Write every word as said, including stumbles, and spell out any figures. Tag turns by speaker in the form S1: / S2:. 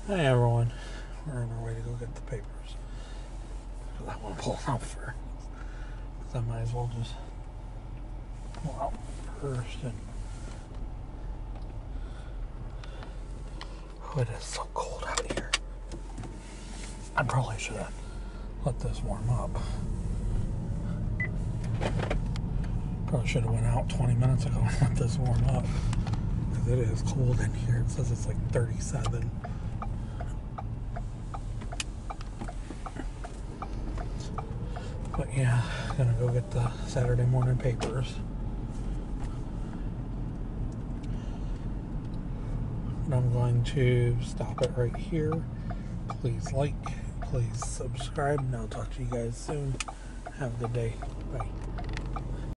S1: Hi everyone, we're on our way to go get the papers. I want to pull them out first. So I might as well just pull out first. And oh, it is so cold out here. I probably should have let this warm up. Probably should have went out twenty minutes ago and let this warm up. Because it is cold in here. It says it's like thirty-seven. But yeah, gonna go get the Saturday morning papers. And I'm going to stop it right here. Please like, please subscribe, and I'll talk to you guys soon. Have a good day. Bye.